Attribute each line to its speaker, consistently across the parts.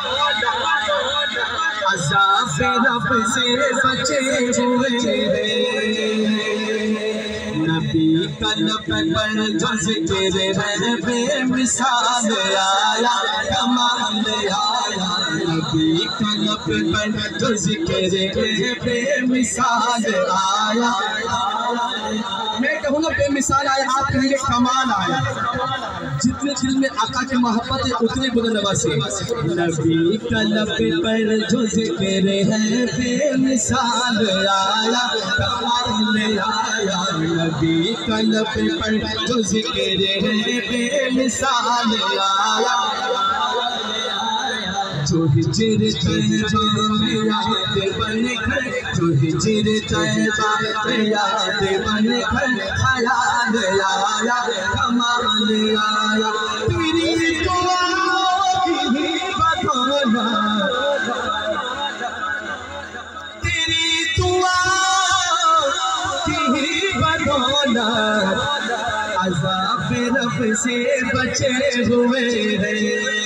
Speaker 1: عذاب رب سے بچے ہوئے نبی قلب پر جو ذکر ہے بے مثال آیا کمال آیا نبی قلب پر جو ذکر ہے بے مثال آیا میں کہوں گا بے مثال آیا آپ کہیں گے کمال آیا جتنے دل میں آقا کی محبت ہے اتنے بلند آواز سے نبی قلب پر جو ذکر ہے بے مثال آیا کمال آیا نبی قلب پر جو ذکر ہے بے مثال آیا جو ہجر طیبہ میں یاد بن کر جو ہجر طیبہ میں یاد بن کر خیال آیا کمال آیا تیری دعاؤں کی بدولت تیری دعاؤں کی بدولت عذاب رب سے بچے ہوئے ہیں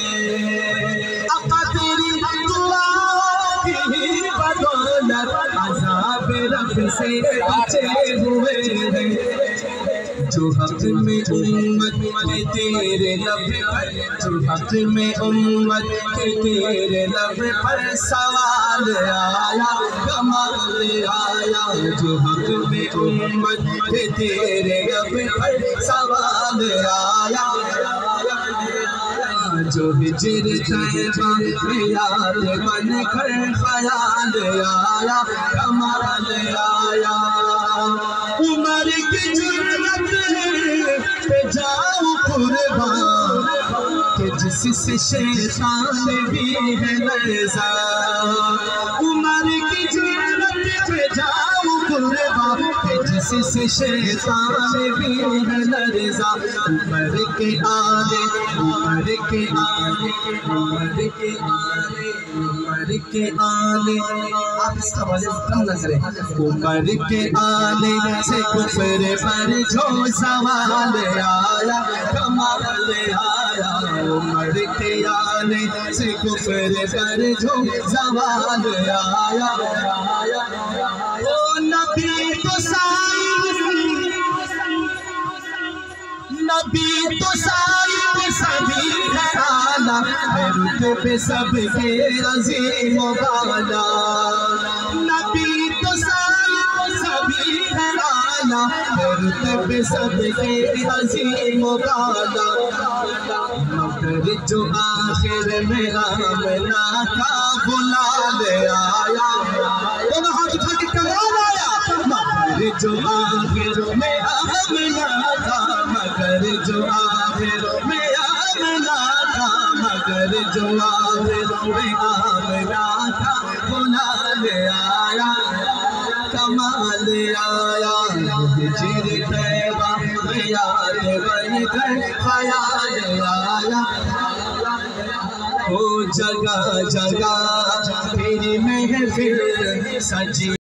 Speaker 1: عذاب رب سے بچے ہوئے ہیں جو حق میں امت کے تیرے لب پر جو حق میں امت کے تیرے لب پر سوال آیا کمال آیا جو حق میں امت کے تیرے لب پر سوال آیا جو ہجر طیبہ میں یاد بن کر خیال آیا کمال آیا عمر کی جرأت پہ جاؤ قربان کہ جس سے شیطان بھی ہے لرزا عمر کی جرأت پہ جاؤ قربان کہ جس سے شیطان بھی ہے لرزا عمر کے آنے عمر کے آنے عمر کے آنے عمر کے آنے آپ اس کا وجہ کم نہ کریں عمر کے آنے سے کفر پر جو سوال آیا کمال آیا عمر کے آنے سے کفر پر جو زوال آیا او نبی تو نبی تو صاحب سبھی گھرانا رتبے سب کے عظیم و بالا نبی تو صاحب سبھی گھرانا رتبے سب کے عظیم و بالا مگر جو آخر میں آمنہ کا بلال آیا دونوں ہاتھ اٹھا کے کمال آیا مگر جو آخر میں آمنہ کا مگر جو آخر میں آمنہ تھا مگر جو آخر میں آمنہ تھا بلال آیا کمال آیا ہجر طیبہ میں یاد بن کر خیال آیا او جگہ جگہ تیری محفل سجی